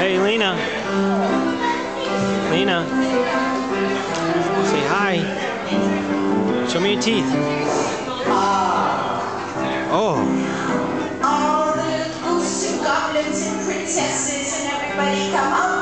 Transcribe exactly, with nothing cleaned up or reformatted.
Hey, Lena. Lena. Say hi. Show me your teeth. Oh. All the little goose and goblins and princesses and everybody come out.